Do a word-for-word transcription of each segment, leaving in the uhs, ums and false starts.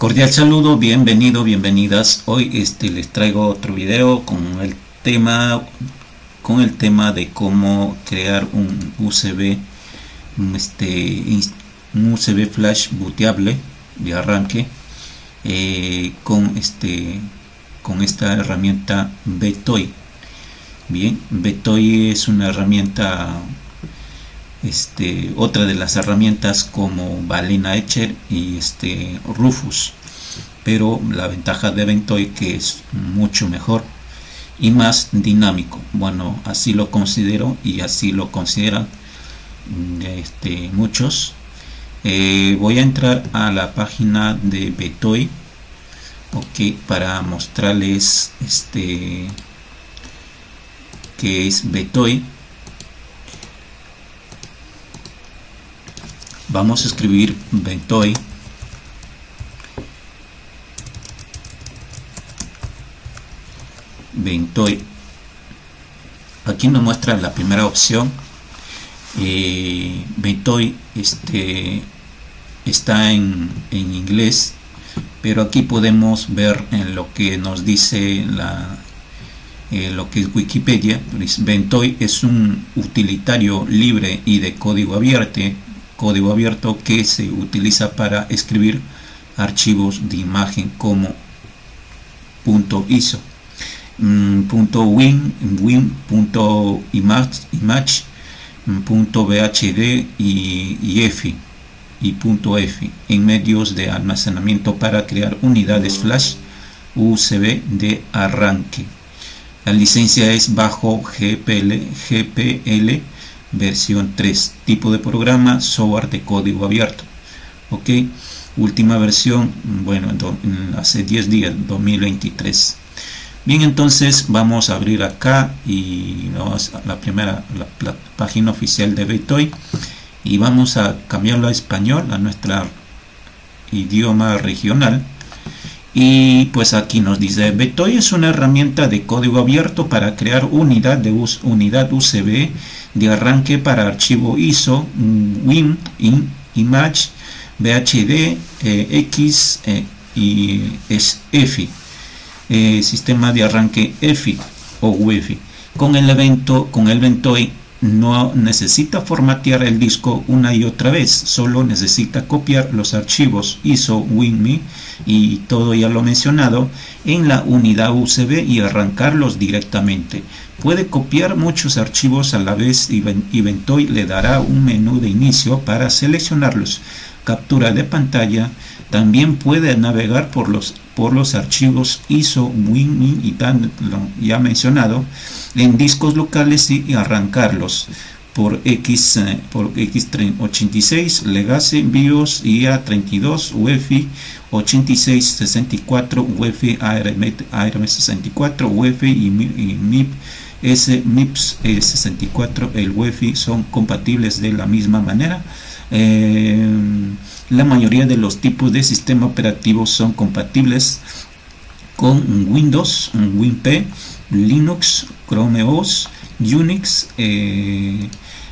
Cordial saludo, bienvenido, bienvenidas. Hoy este les traigo otro video con el tema con el tema de cómo crear un U S B este un U S B flash booteable de arranque eh, con este con esta herramienta Btoy. Bien, Btoy es una herramienta Este, otra de las herramientas como Balena Etcher y este Rufus, pero la ventaja de Btoy que es mucho mejor y más dinámico. Bueno, así lo considero y así lo consideran este, muchos. Eh, voy a entrar a la página de Btoy, ok, para mostrarles este que es Btoy. Vamos a escribir Btoy. Btoy. Aquí nos muestra la primera opción. Eh, Btoy este, está en, en inglés, pero aquí podemos ver en lo que nos dice la, eh, lo que es Wikipedia. Btoy es un utilitario libre y de código abierto. código abierto que se utiliza para escribir archivos de imagen como .iso, .win, win, .image, image, .bhd y, y efi y .efi en medios de almacenamiento para crear unidades flash U S B de arranque. La licencia es bajo G P L, G P L versión tres, tipo de programa software de código abierto, ok, última versión, bueno, hace diez días, dos mil veintitrés. Bien, entonces vamos a abrir acá y vamos a la primera la, la página oficial de Btoy y vamos a cambiarlo a español, a nuestro idioma regional. Y pues aquí nos dice: Btoy es una herramienta de código abierto para crear unidad de us, unidad U S B de arranque para archivo ISO, WIN, in, Image, B H D, eh, X eh, y es EFI, eh, sistema de arranque EFI o UEFI. Con el evento, con el Btoy no necesita formatear el disco una y otra vez, solo necesita copiar los archivos ISO, WinMe y todo ya lo mencionado en la unidad U S B y arrancarlos directamente. Puede copiar muchos archivos a la vez y Btoy le dará un menú de inicio para seleccionarlos. Captura de pantalla. También puede navegar por los, por los archivos ISO, WinMe y tan, lo ya mencionado en discos locales y arrancarlos por X eh, por X ochenta y seis, Legacy, BIOS y A treinta y dos, UEFI ochenta y seis sesenta y cuatro, UEFI A R M sesenta y cuatro, UEFI y M I P S MIPS eh, sesenta y cuatro, el UEFI son compatibles de la misma manera. Eh, la mayoría de los tipos de sistema operativo son compatibles con Windows, WinP, Linux, Chrome O S, Unix, eh,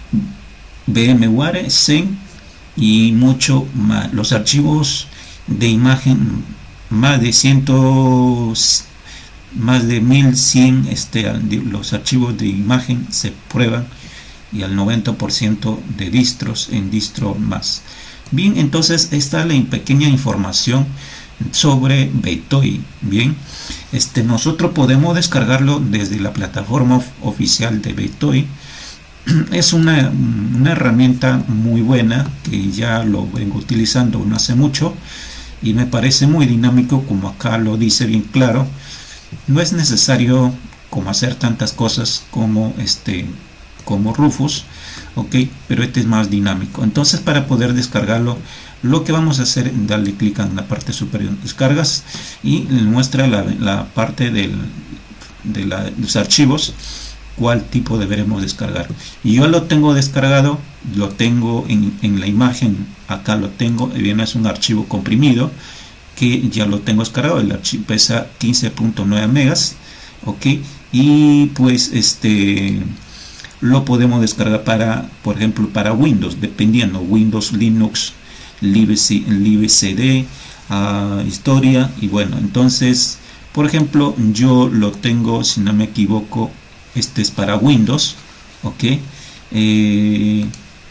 VMware, Zen y mucho más. Los archivos de imagen, más de cientos más de mil cien este, los archivos de imagen se prueban y al noventa por ciento de distros en distro más. Bien, entonces esta es la pequeña información sobre Btoy. Bien, este, nosotros podemos descargarlo desde la plataforma oficial de Btoy. Es una, una herramienta muy buena que ya lo vengo utilizando no hace mucho y me parece muy dinámico, como acá lo dice bien claro. No es necesario como hacer tantas cosas como este como Rufus, ok, pero este es más dinámico. Entonces, para poder descargarlo, lo que vamos a hacer es darle clic en la parte superior descargas y muestra la, la parte del, de, la, de los archivos, cuál tipo deberemos descargar. Y yo lo tengo descargado, lo tengo en, en la imagen, acá lo tengo, bien, es un archivo comprimido que ya lo tengo descargado. El archivo pesa quince punto nueve megas, ok, y pues este lo podemos descargar para, por ejemplo, para Windows, dependiendo, Windows, Linux, libcd, a historia. Y bueno, entonces por ejemplo yo lo tengo, si no me equivoco, este es para Windows, ok. eh,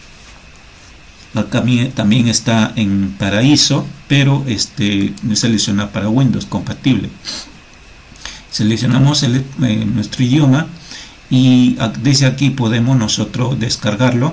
acá también está en Paraíso, pero este selecciona para Windows compatible. Seleccionamos el, eh, nuestro idioma, y desde aquí podemos nosotros descargarlo.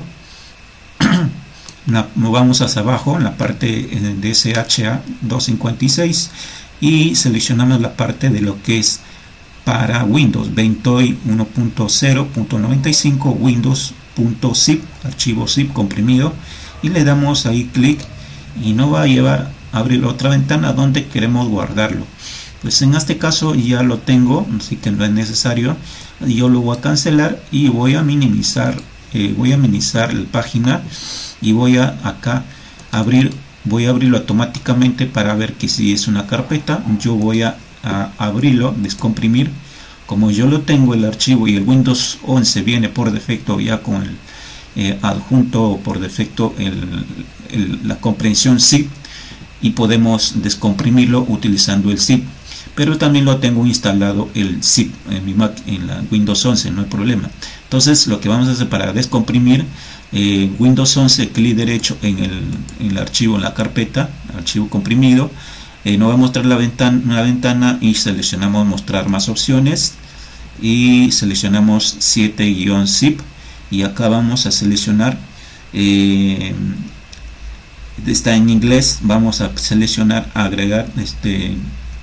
Nos vamos hacia abajo en la parte de S H A doscientos cincuenta y seis y seleccionamos la parte de lo que es para Windows, Ventoy uno punto cero punto noventa y cinco Windows.zip, archivo zip comprimido, y le damos ahí clic y nos va a llevar a abrir otra ventana donde queremos guardarlo. Pues en este caso ya lo tengo, así que no es necesario. Yo lo voy a cancelar y voy a minimizar, eh, voy a minimizar la página, y voy a acá abrir, voy a abrirlo automáticamente para ver que si es una carpeta. Yo voy a, a abrirlo, descomprimir. Como yo lo tengo el archivo y el Windows once viene por defecto ya con el eh, adjunto por defecto el, el, la comprensión zip, y podemos descomprimirlo utilizando el zip. Pero también lo tengo instalado el zip en mi Mac, en la Windows once, no hay problema. Entonces lo que vamos a hacer para descomprimir eh, Windows once, clic derecho en el, en el archivo, en la carpeta, archivo comprimido, eh, nos va a mostrar la ventana, una ventana, y seleccionamos mostrar más opciones y seleccionamos siete guión zip, y acá vamos a seleccionar, eh, está en inglés, vamos a seleccionar agregar este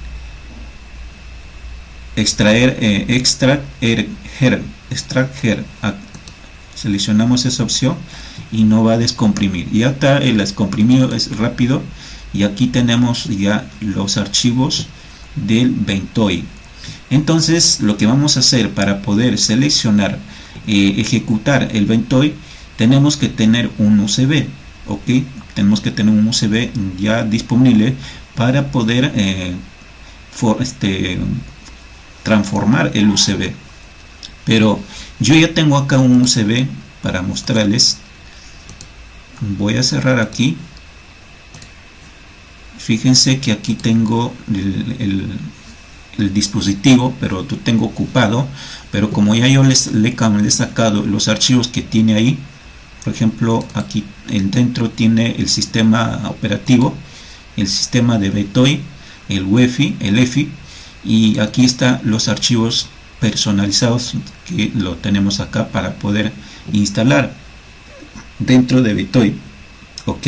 extraer eh, extract er, her, extract her. Seleccionamos esa opción y no va a descomprimir. Y acá el descomprimido es rápido, y aquí tenemos ya los archivos del Ventoy. Entonces lo que vamos a hacer para poder seleccionar, eh, ejecutar el Ventoy, tenemos que tener un U S B, ok. Tenemos que tener un U S B ya disponible para poder eh, for, este transformar el U S B. Pero yo ya tengo acá un U S B para mostrarles. Voy a cerrar aquí. Fíjense que aquí tengo el, el, el dispositivo, pero lo tengo ocupado. Pero como ya yo les le, le he sacado los archivos que tiene ahí, por ejemplo aquí el dentro tiene el sistema operativo, el sistema de Ventoy, el U E F I, el E F I, y aquí están los archivos personalizados que lo tenemos acá para poder instalar dentro de Ventoy, ok.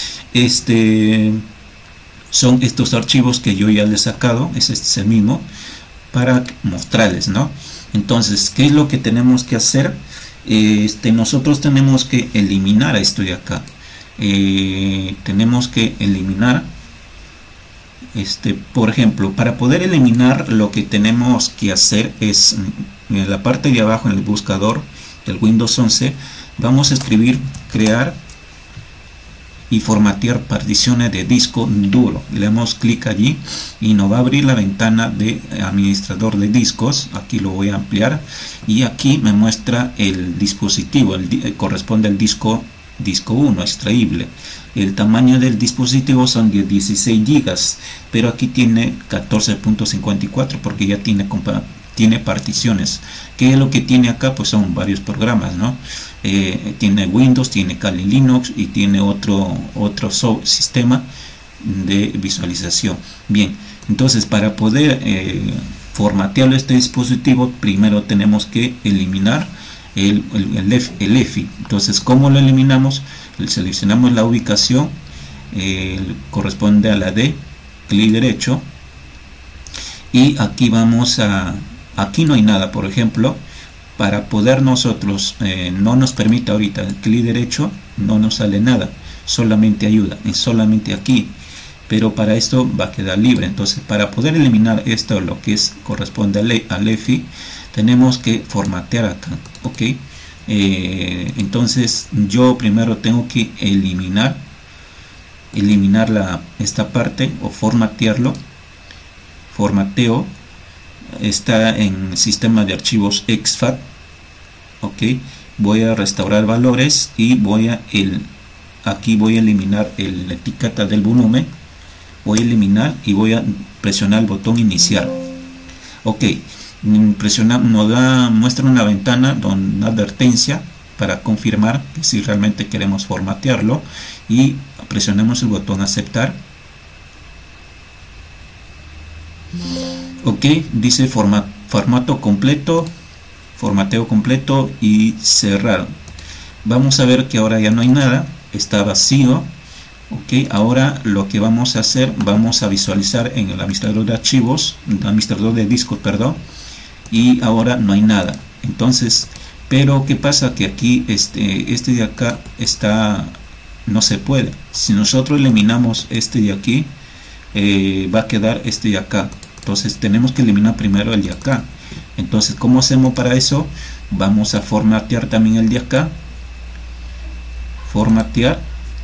Este son estos archivos que yo ya les he sacado, ese es el mismo, para mostrarles, ¿no? Entonces, ¿qué es lo que tenemos que hacer? Este, nosotros tenemos que eliminar esto de acá. Eh, tenemos que eliminar, este, por ejemplo, para poder eliminar, lo que tenemos que hacer es en la parte de abajo, en el buscador del Windows once, vamos a escribir crear y formatear particiones de disco duro. Le damos clic allí y nos va a abrir la ventana de administrador de discos. Aquí lo voy a ampliar y aquí me muestra el dispositivo, el, el corresponde al disco disco uno extraíble. El tamaño del dispositivo son de dieciséis gigas, pero aquí tiene catorce punto cincuenta y cuatro porque ya tiene tiene particiones. ¿Qué es lo que tiene acá? Pues son varios programas, ¿no? Eh, tiene Windows, tiene Kali Linux y tiene otro otro sistema de visualización. Bien, entonces para poder eh, formatear este dispositivo, primero tenemos que eliminar el, el, el, el E F I. Entonces, ¿cómo lo eliminamos? Seleccionamos la ubicación, eh, corresponde a la D, clic derecho, y aquí vamos a, aquí no hay nada, por ejemplo, para poder nosotros, eh, no nos permite ahorita el clic derecho, no nos sale nada, solamente ayuda, es solamente aquí, pero para esto va a quedar libre. Entonces, para poder eliminar esto, lo que es corresponde al, al E F I, tenemos que formatear acá, ok. Eh, entonces yo primero tengo que eliminar eliminar la, esta parte o formatearlo. Formateo, está en sistema de archivos exFAT, ok. Voy a restaurar valores y voy a el aquí voy a eliminar el, la etiqueta del volumen, voy a eliminar y voy a presionar el botón iniciar. Ok, presionamos, nos da, muestra una ventana con una advertencia para confirmar que si realmente queremos formatearlo, y presionamos el botón aceptar. Ok, dice format, formato completo, formateo completo y cerrar. Vamos a ver que ahora ya no hay nada, está vacío. Ok, ahora lo que vamos a hacer, vamos a visualizar en el administrador de archivos, el administrador de discos, perdón, y ahora no hay nada. Entonces, pero ¿qué pasa? Que aquí este, este de acá está, no se puede. Si nosotros eliminamos este de aquí, eh, va a quedar este de acá. Entonces tenemos que eliminar primero el de acá. Entonces, ¿cómo hacemos para eso? Vamos a formatear también el de acá. Formatear.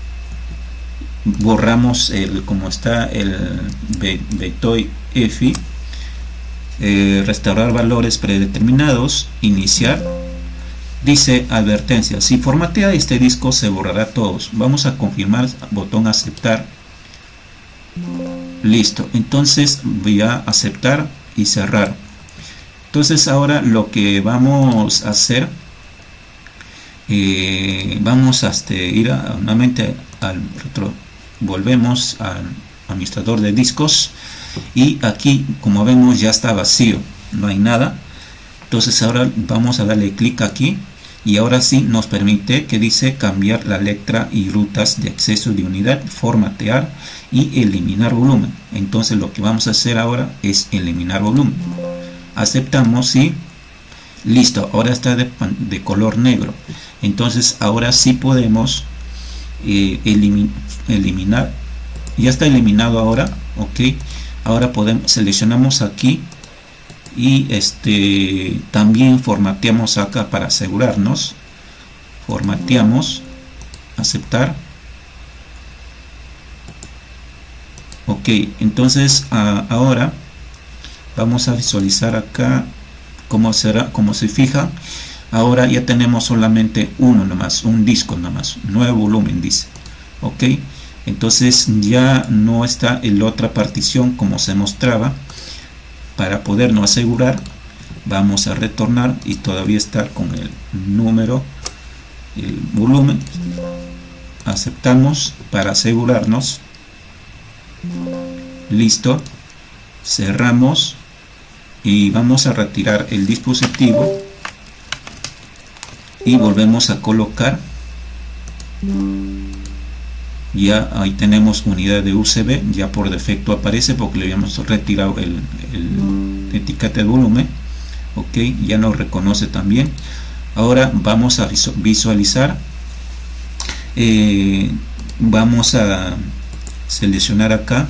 Borramos el como está el Betoy Efi. Eh, restaurar valores predeterminados. Iniciar. Dice advertencia: si formatea este disco se borrará todos. Vamos a confirmar, botón aceptar. Listo, entonces voy a aceptar y cerrar. Entonces ahora lo que vamos a hacer, eh, vamos a este, ir a, nuevamente al retro, volvemos al administrador de discos, y aquí como vemos ya está vacío, no hay nada. Entonces ahora vamos a darle clic aquí, y ahora sí nos permite, que dice cambiar la letra y rutas de acceso de unidad, formatear y eliminar volumen. Entonces lo que vamos a hacer ahora es eliminar volumen. Aceptamos y listo, ahora está de, de color negro. Entonces ahora sí podemos eh, elimin, eliminar, ya está eliminado ahora. Ok, ahora podemos, seleccionamos aquí y este también formateamos acá para asegurarnos. Formateamos, aceptar. Ok, entonces a, ahora vamos a visualizar acá cómo será, como se fija. Ahora ya tenemos solamente uno nomás, un disco nomás, nuevo volumen dice. Ok, entonces ya no está en la otra partición como se mostraba. Para podernos asegurar, vamos a retornar y todavía está con el número, el volumen. Aceptamos para asegurarnos. Listo, cerramos y vamos a retirar el dispositivo y volvemos a colocar. Ya ahí tenemos unidad de U S B, ya por defecto aparece porque le habíamos retirado el, el etiqueta de volumen. Ok, ya nos reconoce también. Ahora vamos a visualizar, eh, vamos a seleccionar acá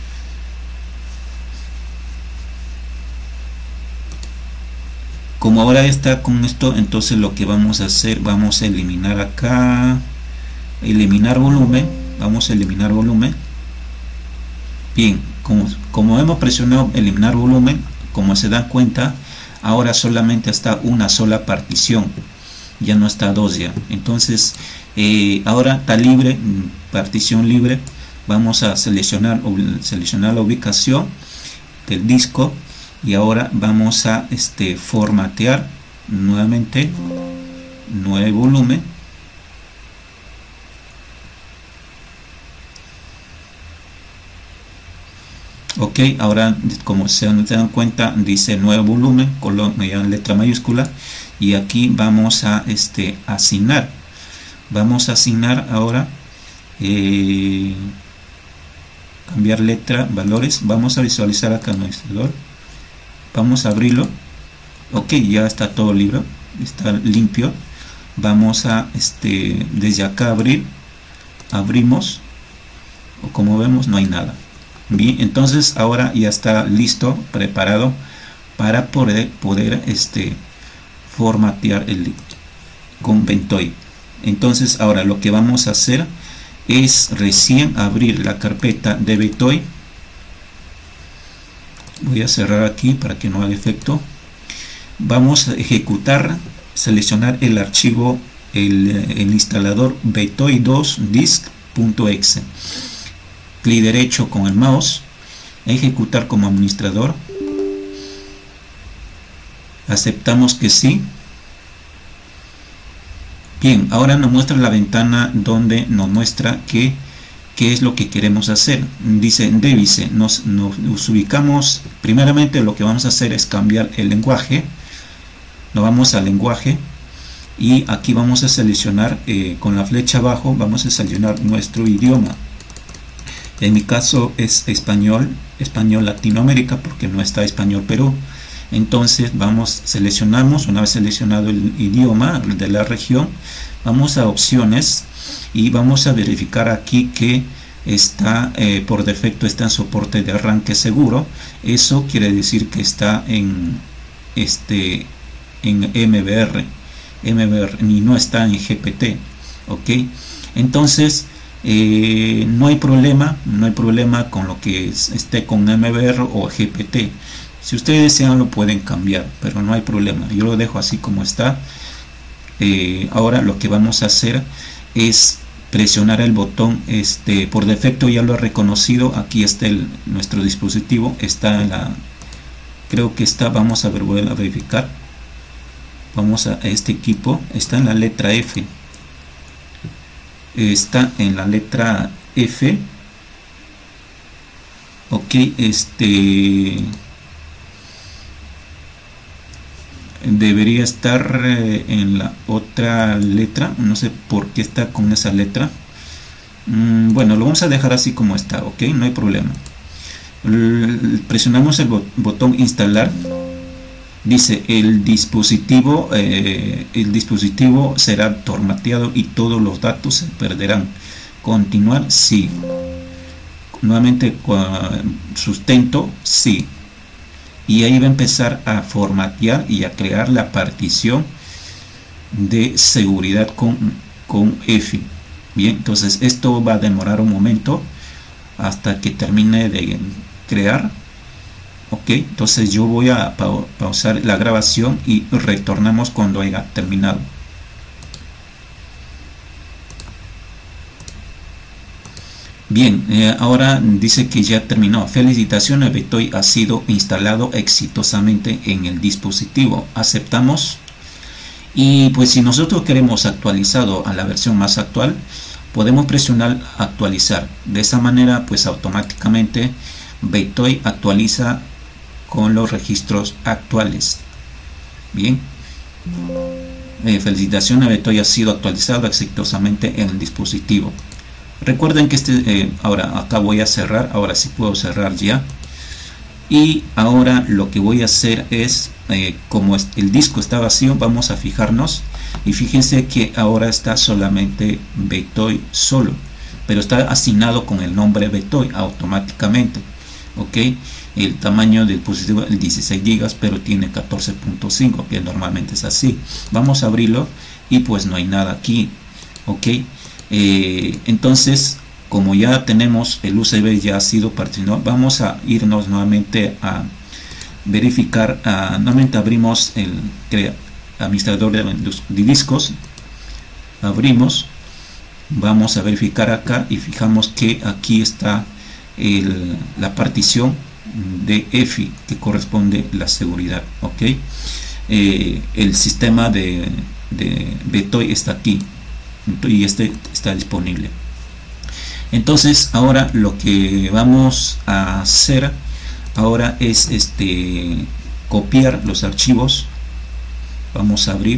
como ahora está con esto. Entonces lo que vamos a hacer, vamos a eliminar acá, eliminar volumen, vamos a eliminar volumen. Bien, como, como hemos presionado eliminar volumen, como se dan cuenta, ahora solamente está una sola partición, ya no está dos ya. Entonces eh, ahora está libre, partición libre. Vamos a seleccionar, seleccionar la ubicación del disco y ahora vamos a este, formatear nuevamente, nuevo volumen. Ok, ahora como se dan cuenta dice nuevo volumen, color en letra mayúscula, y aquí vamos a este, asignar. Vamos a asignar ahora. Eh, cambiar letra, valores. Vamos a visualizar acá el administrador, vamos a abrirlo. Ok, ya está todo libre, está limpio. Vamos a este desde acá abrir, abrimos, o como vemos no hay nada. Bien, entonces ahora ya está listo, preparado para poder poder este formatear el con Betoy. Entonces ahora lo que vamos a hacer es recién abrir la carpeta de Betoy. Voy a cerrar aquí para que no haga efecto. Vamos a ejecutar, seleccionar el archivo, el, el instalador betoy dos disk punto exe. clic derecho con el mouse, ejecutar como administrador, aceptamos que sí. Bien, ahora nos muestra la ventana donde nos muestra que qué es lo que queremos hacer. Dice Device, nos, nos, nos ubicamos. Primeramente lo que vamos a hacer es cambiar el lenguaje. Nos vamos al lenguaje y aquí vamos a seleccionar eh, con la flecha abajo, vamos a seleccionar nuestro idioma. En mi caso es español, español Latinoamérica, porque no está español Perú. Entonces vamos, seleccionamos, una vez seleccionado el idioma de la región, vamos a opciones y vamos a verificar aquí que está eh, por defecto está en soporte de arranque seguro. Eso quiere decir que está en este en M B R, M B R y no está en G P T. Ok, entonces eh, no hay problema, no hay problema con lo que es, esté con M B R o G P T. Si ustedes desean lo pueden cambiar, pero no hay problema. Yo lo dejo así como está. Eh, ahora lo que vamos a hacer es presionar el botón. Este por defecto ya lo he reconocido. Aquí está el, nuestro dispositivo. Está en la, creo que está. Vamos a ver, voy a verificar. Vamos a este equipo. Está en la letra F. Está en la letra F. Ok, este debería estar eh, en la otra letra. No sé por qué está con esa letra. Mm, bueno, lo vamos a dejar así como está. Ok, no hay problema. L presionamos el bot botón instalar. Dice el dispositivo eh, el dispositivo será formateado y todos los datos se perderán. Continuar, sí. Nuevamente sustento, sí. Y ahí va a empezar a formatear y a crear la partición de seguridad con, con F. Bien, entonces esto va a demorar un momento hasta que termine de crear. Ok, entonces yo voy a pa pausar la grabación y retornamos cuando haya terminado. Bien, eh, ahora dice que ya terminó. Felicitaciones, Betoy ha sido instalado exitosamente en el dispositivo. Aceptamos. Y pues si nosotros queremos actualizado a la versión más actual, podemos presionar actualizar. De esa manera pues automáticamente Betoy actualiza con los registros actuales. Bien. Eh, felicitaciones, Betoy ha sido actualizado exitosamente en el dispositivo. Recuerden que este eh, ahora acá voy a cerrar. Ahora sí puedo cerrar ya. Y ahora lo que voy a hacer es eh, como el disco está vacío, vamos a fijarnos y fíjense que ahora está solamente Betoy solo, pero está asignado con el nombre Betoy automáticamente. Ok, el tamaño del dispositivo es dieciséis gigas, pero tiene catorce punto cinco, que normalmente es así. Vamos a abrirlo y pues no hay nada aquí. Ok, eh, entonces como ya tenemos el U S B ya ha sido particionado, vamos a irnos nuevamente a verificar. A, nuevamente abrimos el administrador de, de discos, abrimos, vamos a verificar acá y fijamos que aquí está el, la partición de F que corresponde a la seguridad. Ok, eh, el sistema de, de Betoy está aquí y este está disponible. Entonces ahora lo que vamos a hacer ahora es este copiar los archivos. Vamos a abrir,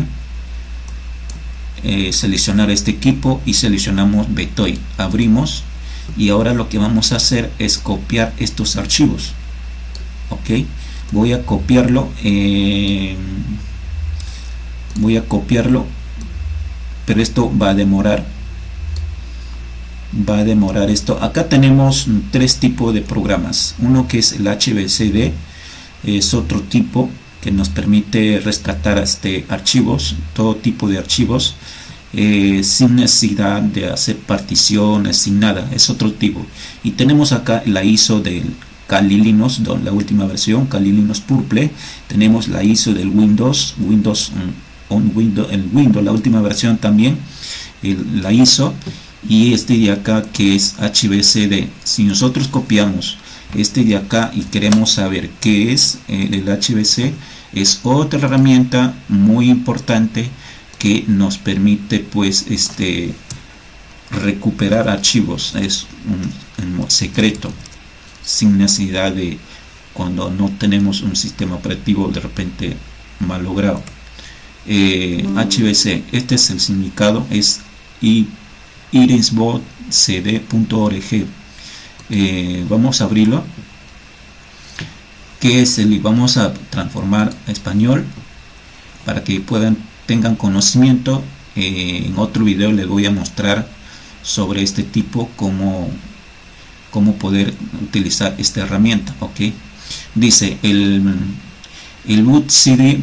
eh, seleccionar este equipo y seleccionamos Betoy, abrimos y ahora lo que vamos a hacer es copiar estos archivos. Ok, voy a copiarlo, eh, voy a copiarlo, pero esto va a demorar. va a demorar esto. Acá tenemos tres tipos de programas. Uno que es el H B C D, es otro tipo que nos permite rescatar este archivos, todo tipo de archivos, eh, sin necesidad de hacer particiones, sin nada, es otro tipo. Y tenemos acá la I S O del Kali Linux, la última versión, Kali Linux Purple. Tenemos la I S O del Windows, Windows on Windows, el Windows, la última versión también, el, la I S O. y este de acá que es H B C D. Si nosotros copiamos este de acá y queremos saber qué es eh, el H B C, es otra herramienta muy importante que nos permite pues este recuperar archivos. Es un, un secreto, sin necesidad de cuando no tenemos un sistema operativo de repente malogrado. eh, H B C, este es el significado, es irensbotcd punto org. eh, vamos a abrirlo. Que es el, vamos a transformar a español para que puedan tengan conocimiento. Eh, en otro video les voy a mostrar sobre este tipo, cómo, cómo poder utilizar esta herramienta. Ok, dice el, el bootcd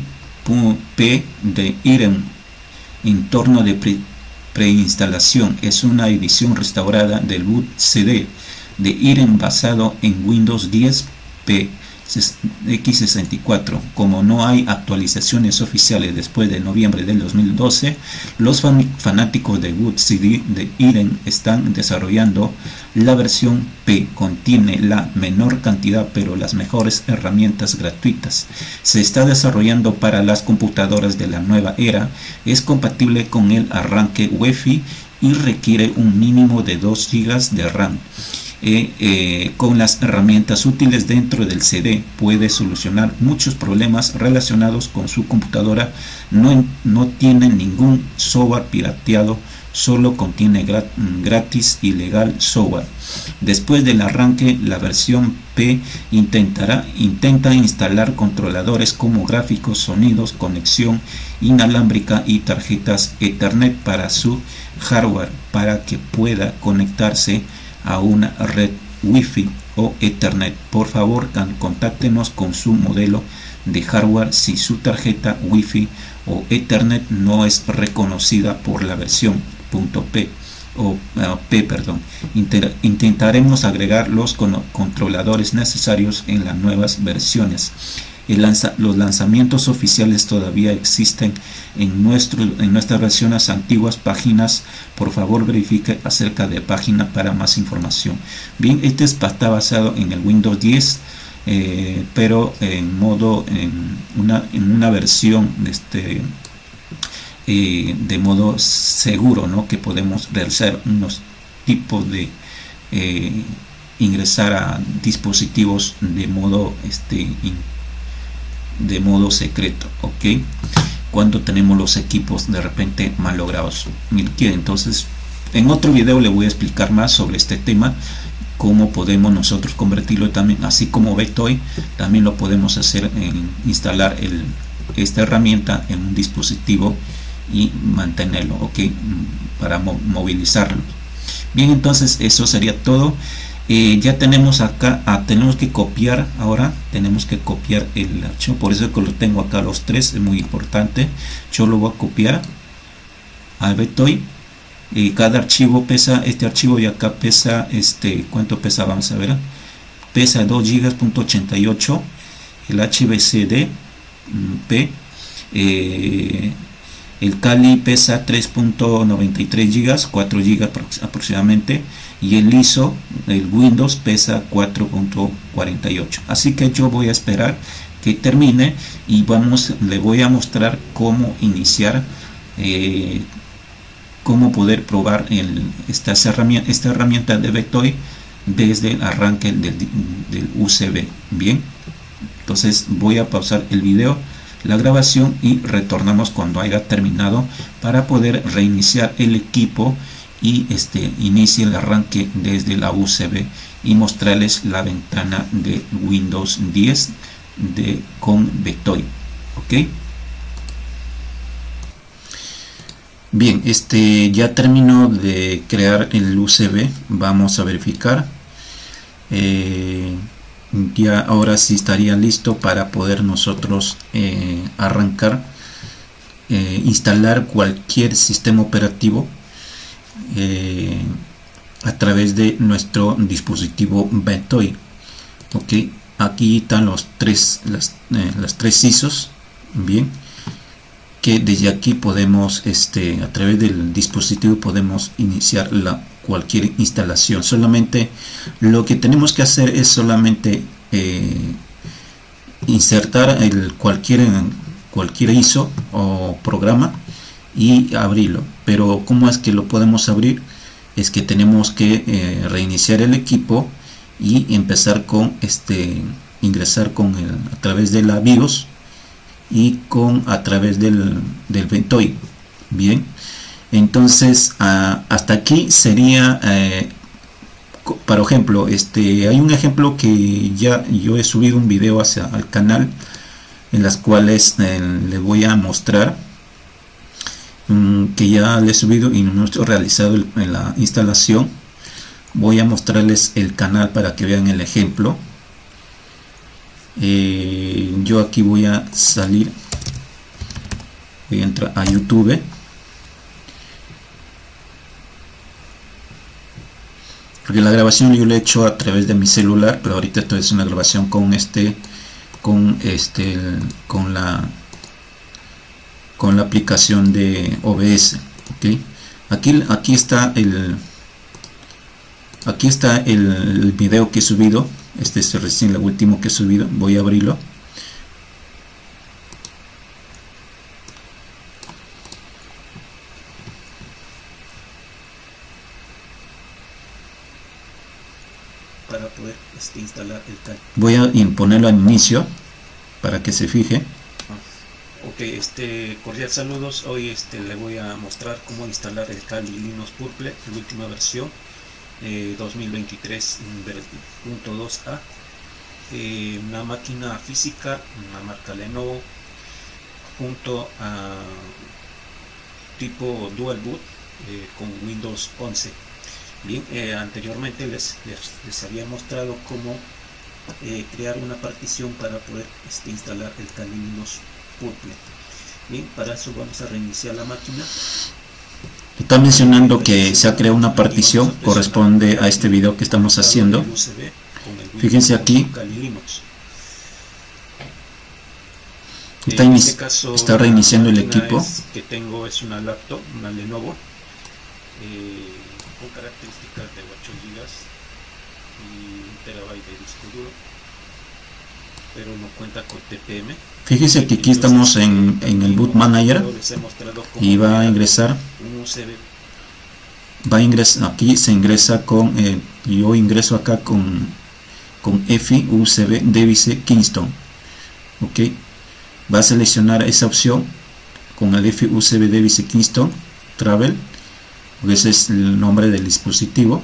p de Irem, entorno de pre, preinstalación, es una edición restaurada del bootcd de Irem basado en Windows diez P equis sesenta y cuatro. Como no hay actualizaciones oficiales después de noviembre del dos mil doce, los fan fanáticos de bootcd de Irem están desarrollando la versión P. Contiene la menor cantidad pero las mejores herramientas gratuitas. Se está desarrollando para las computadoras de la nueva era. Es compatible con el arranque Wi-Fi y requiere un mínimo de dos gigas de RAM. Eh, eh, con las herramientas útiles dentro del C D puede solucionar muchos problemas relacionados con su computadora. No, no tiene ningún software pirateado, solo contiene grat, gratis y legal software. Después del arranque, la versión P intentará, intenta instalar controladores como gráficos, sonidos, conexión inalámbrica y tarjetas Ethernet para su hardware para que pueda conectarse a una red Wi-Fi o Ethernet. Por favor, contáctenos con su modelo de hardware si su tarjeta Wi-Fi o Ethernet no es reconocida por la versión .p o uh, P, perdón. Inter intentaremos agregar los controladores necesarios en las nuevas versiones. El lanza los lanzamientos oficiales todavía existen en, nuestro, en nuestras versiones antiguas páginas. Por favor, verifique acerca de página para más información. Bien, este está basado en el Windows diez, eh, pero en modo en una, en una versión de este eh, de modo seguro, ¿no? Que podemos realizar unos tipos de eh, ingresar a dispositivos de modo este de modo secreto, ok, cuando tenemos los equipos de repente malogrados. Entonces, en otro video le voy a explicar más sobre este tema, cómo podemos nosotros convertirlo también, así como Betoy, también lo podemos hacer en instalar el, esta herramienta en un dispositivo y mantenerlo, ok, para mo movilizarlo. Bien, entonces eso sería todo. Eh, ya tenemos acá, ah, tenemos que copiar, ahora tenemos que copiar el archivo, por eso que lo tengo acá los tres, es muy importante. Yo lo voy a copiar a Betoy. Eh, cada archivo pesa, este archivo y acá pesa, este, ¿cuánto pesa? Vamos a ver, pesa dos gigas punto ochenta y ocho, el H B C D P, eh, el Kali pesa tres punto noventa y tres gigas, cuatro gigas aproximadamente, y el I S O, el Windows, pesa cuatro punto cuarenta y ocho. Así que yo voy a esperar que termine y vamos, le voy a mostrar cómo iniciar, eh, cómo poder probar el, esta, herramienta, esta herramienta de Betoy desde el arranque del, del U S B. Bien, entonces voy a pausar el video, la grabación, y retornamos cuando haya terminado para poder reiniciar el equipo y este inicie el arranque desde la U S B y mostrarles la ventana de Windows diez de con Betoy. Ok, bien, este ya terminó de crear el U S B. Vamos a verificar, eh, ya ahora sí estaría listo para poder nosotros eh, arrancar, eh, instalar cualquier sistema operativo Eh, a través de nuestro dispositivo Betoy. Ok, aquí están los tres las, eh, las tres I S Os. Bien, que desde aquí podemos este a través del dispositivo podemos iniciar la cualquier instalación. Solamente lo que tenemos que hacer es solamente eh, insertar el cualquier cualquier I S O o programa y abrirlo. Pero ¿cómo es que lo podemos abrir? Es que tenemos que eh, reiniciar el equipo y empezar con este ingresar con el, a través de la BIOS y con a través del, del Ventoy. Bien, entonces a, hasta aquí sería eh, por ejemplo, este hay un ejemplo que ya yo he subido un video hacia al canal en las cuales eh, les voy a mostrar um, que ya le he subido y no he realizado el, en la instalación. Voy a mostrarles el canal para que vean el ejemplo. Eh, yo aquí voy a salir, voy a entrar a YouTube. Porque la grabación yo la he hecho a través de mi celular, pero ahorita esto es una grabación con este con este con la con la aplicación de O B S. ¿Okay? Aquí aquí está el aquí está el, el video que he subido. Este es recién el último que he subido. Voy a abrirlo. Para poder este, instalar el Kali. Voy a ponerlo al inicio para que se fije. Ok, este cordial saludos. Hoy este le voy a mostrar cómo instalar el Kali Linux Purple, la última versión eh, dos mil veintitrés punto dos A. Eh, una máquina física, una marca Lenovo, junto a tipo Dual Boot eh, con Windows once. Bien, eh, anteriormente les, les, les había mostrado cómo eh, crear una partición para poder este, instalar el Kali Linux Purple. Bien, para eso vamos a reiniciar la máquina. Está mencionando que se ha creado una partición, corresponde a este video que estamos haciendo. Fíjense aquí. Está, en este caso, está reiniciando el equipo. Que tengo es una laptop, una Lenovo. Eh, con características de ocho gigas y un terabyte de disco duro, pero no cuenta con T P M. Fíjese que aquí estamos en, en el Boot Manager y va a ingresar va a ingresar aquí se ingresa con eh, yo ingreso acá con con E F I U S B Device Kingston. Ok, va a seleccionar esa opción con el E F I U S B Device Kingston Travel. Ese es el nombre del dispositivo.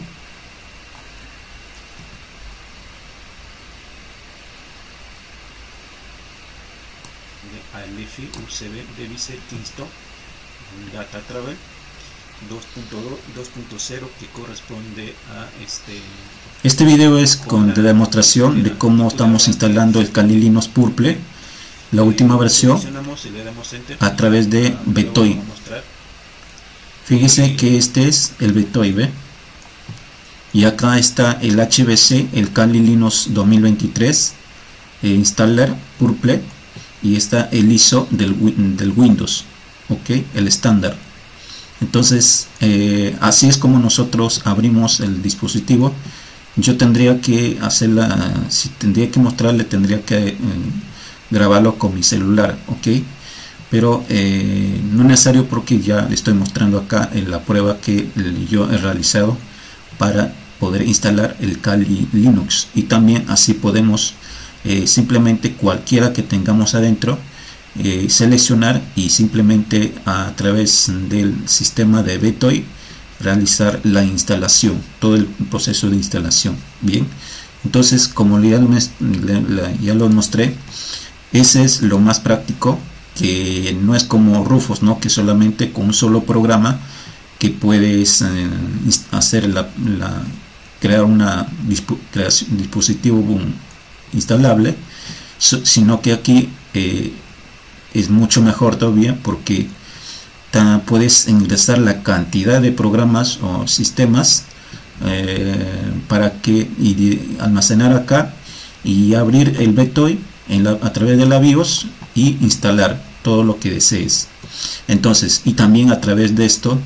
A E F I U S B Device Kingston Data Travel dos punto cero que corresponde a este este video es con la demostración de cómo estamos instalando el Kali Linux Purple, la última versión, a través de Ventoy. Fíjense que este es el Ventoy, ¿ve? Y acá está el H V C, el Kali Linux dos mil veintitrés eh, Installer Purple, y está el I S O del, del Windows, ok, el estándar. Entonces eh, así es como nosotros abrimos el dispositivo. Yo tendría que hacerla, si tendría que mostrarle, tendría que eh, grabarlo con mi celular, ok, pero eh, no es necesario porque ya le estoy mostrando acá en la prueba que yo he realizado para poder instalar el Kali Linux. Y también así podemos eh, simplemente cualquiera que tengamos adentro eh, seleccionar y simplemente a través del sistema de Ventoy realizar la instalación, todo el proceso de instalación. Bien, entonces como ya lo, ya lo mostré, ese es lo más práctico, que no es como Rufus, ¿no? Que solamente con un solo programa que puedes eh, hacer la, la crear una dispo, creación, dispositivo boom, instalable, so, sino que aquí eh, es mucho mejor todavía porque ta, puedes ingresar la cantidad de programas o sistemas eh, para que y almacenar acá y abrir el Ventoy en la, a través de la BIOS y instalar todo lo que desees. Entonces, y también a través de esto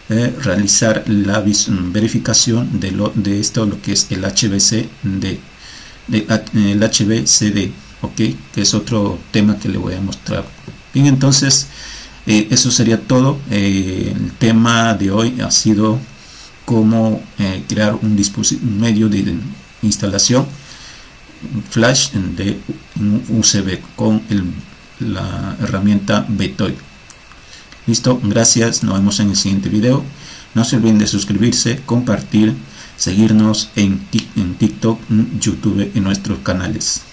eh, realizar la verificación de, lo, de esto, lo que es el H V C D, de, el H V C D, ok, que es otro tema que le voy a mostrar. Bien, entonces eh, eso sería todo. Eh, el tema de hoy ha sido cómo eh, crear un dispositivo, un medio de instalación flash de U S B con el, la herramienta Betoid. Listo, gracias, nos vemos en el siguiente video. No se olviden de suscribirse, compartir, seguirnos en, en TikTok, YouTube, en nuestros canales.